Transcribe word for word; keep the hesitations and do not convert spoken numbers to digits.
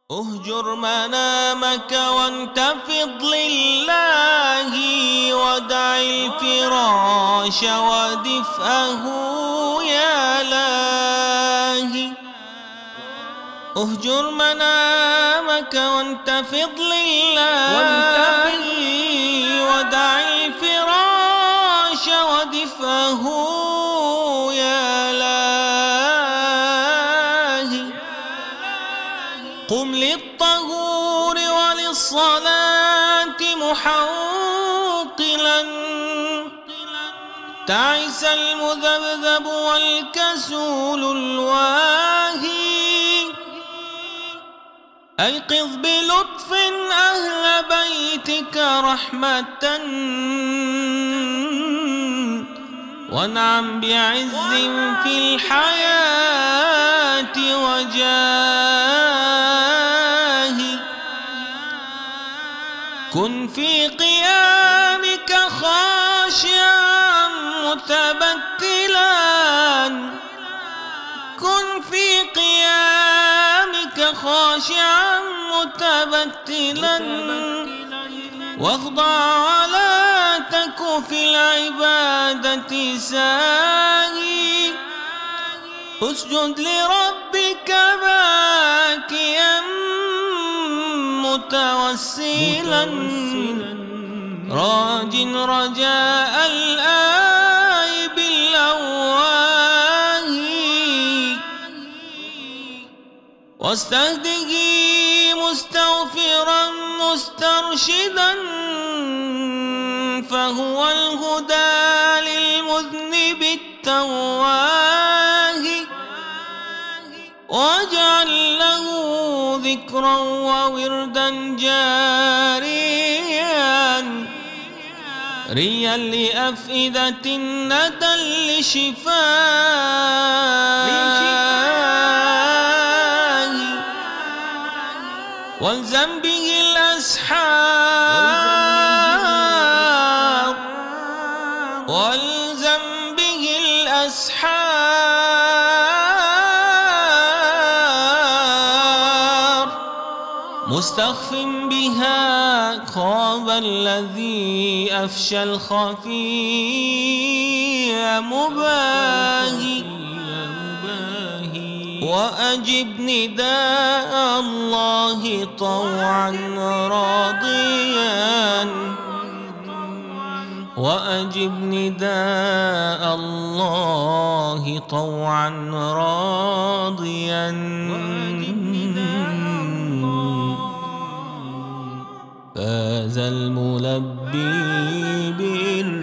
اهجر منامك وانتفض لله، ودع الفراش ودفئه يا لاهي. اهجر منامك وانتفض لله، ودع الفراش ودفئه يا لاهي. قم للطهور وللصلاة محوطلا، تعس المذبذب والكسول الواهي. أيقظ بلطف أهل بيتك رحمة، وانعم بعز في الحياة وجاه. كن في قيامك خاشعا متبتلا، كن في قيامك خاشعا متبتلا، واخضع ولا تك في العبادة ساهي. اسجد لربك باكيا متوسلا، راج رجاء الآيب الأواه. واستهده مستغفرا مسترشدا، فهو الهدى للمذنب التواه. واجعل له ذكرا ووردا جاريا، ريا لأفئدة ندى لشفاه. والزم به الأسحار، والزم به الأسحار. مستخف بها خاب الذي أفشى الخفي مباهي. وأجب نداء الله طوعا راضيا، وأجب نداء الله طوعا راضيا. فاز الملبي بالرضا